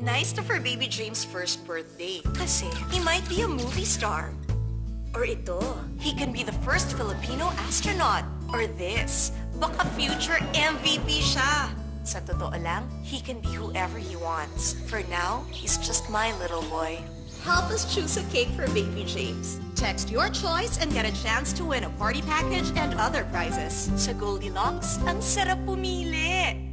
Nice to for Baby James' first birthday. Kasi he might be a movie star. Or ito, he can be the first Filipino astronaut. Or this, baka future MVP siya. Sa totoo lang, he can be whoever he wants. For now, he's just my little boy. Help us choose a cake for Baby James. Text your choice and get a chance to win a party package and other prizes. Sa Goldilocks, ang sarap pumili.